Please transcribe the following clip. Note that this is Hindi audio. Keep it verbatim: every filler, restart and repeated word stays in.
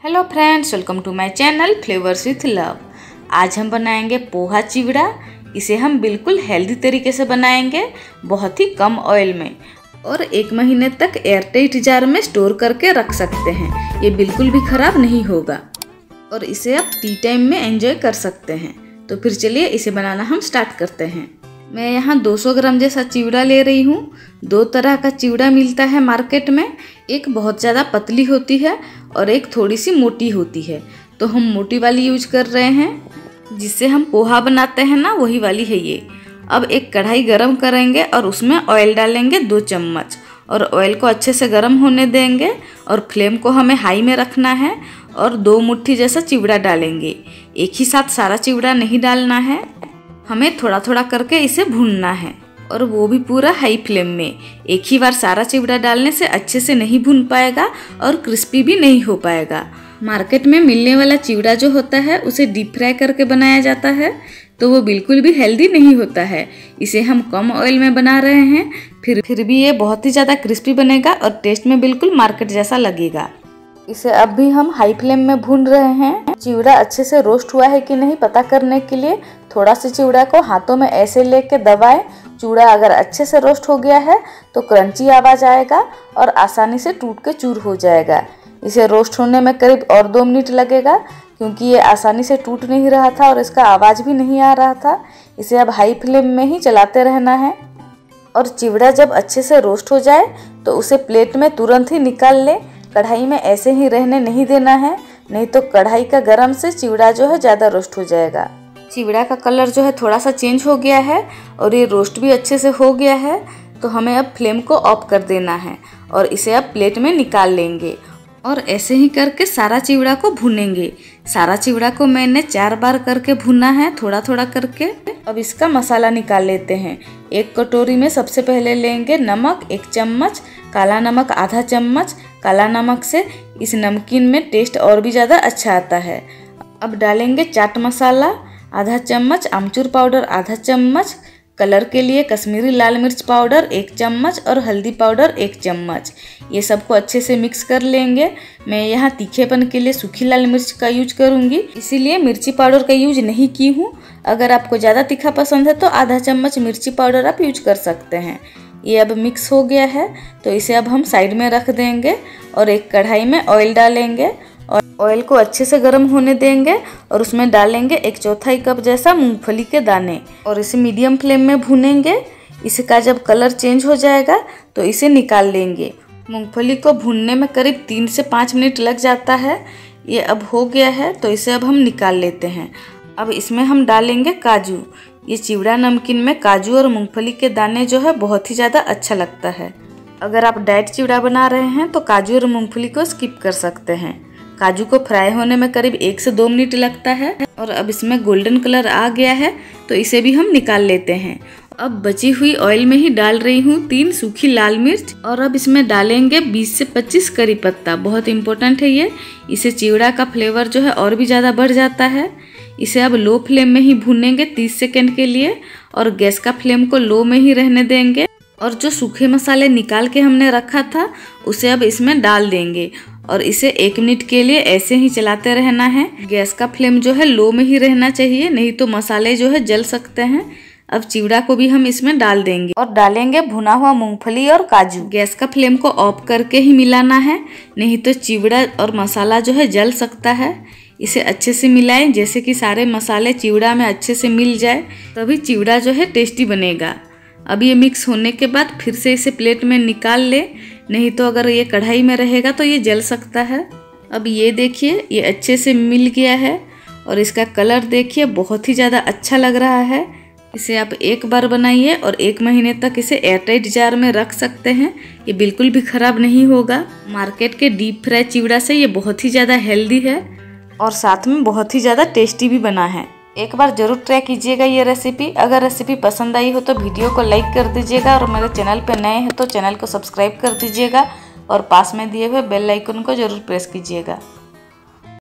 Hello friends, welcome to my channel flavours with love. आज हम बनाएंगे पोहा चिवड़ा। इसे हम बिल्कुल हेल्दी तरीके से बनाएंगे, बहुत ही कम ऑयल में, और एक महीने तक एयरटाइट जार में स्टोर करके रख सकते हैं। ये बिल्कुल भी खराब नहीं होगा और इसे आप टी टाइम में एंजॉय कर सकते हैं। तो फिर चलिए इसे बनाना हम स्टार्ट करते हैं। मैं यहाँ दो सौ ग्राम जैसा चिवड़ा ले रही हूँ। दो तरह का चिवड़ा मिलता है मार्केट में, एक बहुत ज़्यादा पतली होती है और एक थोड़ी सी मोटी होती है। तो हम मोटी वाली यूज कर रहे हैं, जिससे हम पोहा बनाते हैं ना, वही वाली है ये। अब एक कढ़ाई गरम करेंगे और उसमें ऑयल डालेंगे दो चम्मच, और ऑयल को अच्छे से गरम होने देंगे और फ्लेम को हमें हाई में रखना है। और दो मुट्ठी जैसा चिवड़ा डालेंगे, एक ही साथ सारा चिवड़ा नहीं डालना है, हमें थोड़ा थोड़ा करके इसे भूनना है, और वो भी पूरा हाई फ्लेम में। एक ही बार सारा चिवड़ा डालने से अच्छे से नहीं भून पाएगा और क्रिस्पी भी नहीं हो पाएगा। मार्केट में मिलने वाला चिवड़ा जो होता है उसे डीप फ्राई करके बनाया जाता है, तो वो बिल्कुल भी हेल्दी नहीं होता है। इसे हम कम ऑयल में बना रहे हैं, फिर फिर भी ये बहुत ही ज़्यादा क्रिस्पी बनेगा और टेस्ट में बिल्कुल मार्केट जैसा लगेगा। इसे अब भी हम हाई फ्लेम में भून रहे हैं। चिवड़ा अच्छे से रोस्ट हुआ है कि नहीं पता करने के लिए थोड़ा सा चिवड़ा को हाथों में ऐसे लेके दबाएं। चिवड़ा अगर अच्छे से रोस्ट हो गया है तो क्रंची आवाज़ आएगा और आसानी से टूट के चूर हो जाएगा। इसे रोस्ट होने में करीब और दो मिनट लगेगा, क्योंकि ये आसानी से टूट नहीं रहा था और इसका आवाज़ भी नहीं आ रहा था। इसे अब हाई फ्लेम में ही चलाते रहना है। और चिवड़ा जब अच्छे से रोस्ट हो जाए तो उसे प्लेट में तुरंत ही निकाल ले। कढ़ाई में ऐसे ही रहने नहीं देना है, नहीं तो कढ़ाई का गरम से चिवड़ा जो है ज़्यादा रोस्ट हो जाएगा। चिवड़ा का कलर जो है थोड़ा सा चेंज हो गया है और ये रोस्ट भी अच्छे से हो गया है। तो हमें अब फ्लेम को ऑफ कर देना है और इसे अब प्लेट में निकाल लेंगे। और ऐसे ही करके सारा चिवड़ा को भूनेंगे। सारा चिवड़ा को मैंने चार बार करके भुना है, थोड़ा थोड़ा करके। अब इसका मसाला निकाल लेते हैं। एक कटोरी में सबसे पहले लेंगे नमक एक चम्मच, काला नमक आधा चम्मच। काला नमक से इस नमकीन में टेस्ट और भी ज़्यादा अच्छा आता है। अब डालेंगे चाट मसाला आधा चम्मच, आमचूर पाउडर आधा चम्मच, कलर के लिए कश्मीरी लाल मिर्च पाउडर एक चम्मच और हल्दी पाउडर एक चम्मच। ये सबको अच्छे से मिक्स कर लेंगे। मैं यहाँ तीखेपन के लिए सूखी लाल मिर्च का यूज करूँगी, इसीलिए मिर्ची पाउडर का यूज नहीं की हूँ। अगर आपको ज़्यादा तीखा पसंद है तो आधा चम्मच मिर्ची पाउडर आप यूज कर सकते हैं। ये अब मिक्स हो गया है, तो इसे अब हम साइड में रख देंगे और एक कढ़ाई में ऑयल डालेंगे और ऑयल को अच्छे से गर्म होने देंगे और उसमें डालेंगे एक चौथाई कप जैसा मूंगफली के दाने और इसे मीडियम फ्लेम में भूनेंगे। इसका जब कलर चेंज हो जाएगा तो इसे निकाल लेंगे। मूंगफली को भूनने में करीब तीन से पाँच मिनट लग जाता है। ये अब हो गया है, तो इसे अब हम निकाल लेते हैं। अब इसमें हम डालेंगे काजू। ये चिवड़ा नमकीन में काजू और मूंगफली के दाने जो है बहुत ही ज़्यादा अच्छा लगता है। अगर आप डाइट चिवड़ा बना रहे हैं तो काजू और मूंगफली को स्किप कर सकते हैं। काजू को फ्राई होने में करीब एक से दो मिनट लगता है। और अब इसमें गोल्डन कलर आ गया है, तो इसे भी हम निकाल लेते हैं। अब बची हुई ऑयल में ही डाल रही हूँ तीन सूखी लाल मिर्च, और अब इसमें डालेंगे बीस से पच्चीस करी पत्ता। बहुत इंपॉर्टेंट है ये, इसे चिवड़ा का फ्लेवर जो है और भी ज़्यादा बढ़ जाता है। इसे अब लो फ्लेम में ही भूनेंगे तीस सेकेंड के लिए, और गैस का फ्लेम को लो में ही रहने देंगे। और जो सूखे मसाले निकाल के हमने रखा था उसे अब इसमें डाल देंगे और इसे एक मिनट के लिए ऐसे ही चलाते रहना है। गैस का फ्लेम जो है लो में ही रहना चाहिए, नहीं तो मसाले जो है जल सकते हैं। अब चिवड़ा को भी हम इसमें डाल देंगे और डालेंगे भुना हुआ मूंगफली और काजू। गैस का फ्लेम को ऑफ करके ही मिलाना है, नहीं तो चिवड़ा और मसाला जो है जल सकता है। इसे अच्छे से मिलाएं, जैसे कि सारे मसाले चिवड़ा में अच्छे से मिल जाए, तभी चिवड़ा जो है टेस्टी बनेगा। अब ये मिक्स होने के बाद फिर से इसे प्लेट में निकाल ले, नहीं तो अगर ये कढ़ाई में रहेगा तो ये जल सकता है। अब ये देखिए, ये अच्छे से मिल गया है और इसका कलर देखिए बहुत ही ज़्यादा अच्छा लग रहा है। इसे आप एक बार बनाइए और एक महीने तक इसे एयरटाइट जार में रख सकते हैं। ये बिल्कुल भी खराब नहीं होगा। मार्केट के डीप फ्राई चिवड़ा से ये बहुत ही ज़्यादा हेल्दी है और साथ में बहुत ही ज़्यादा टेस्टी भी बना है। एक बार जरूर ट्राई कीजिएगा ये रेसिपी। अगर रेसिपी पसंद आई हो तो वीडियो को लाइक कर दीजिएगा, और मेरे चैनल पर नए हैं तो चैनल को सब्सक्राइब कर दीजिएगा और पास में दिए हुए बेल आइकन को जरूर प्रेस कीजिएगा।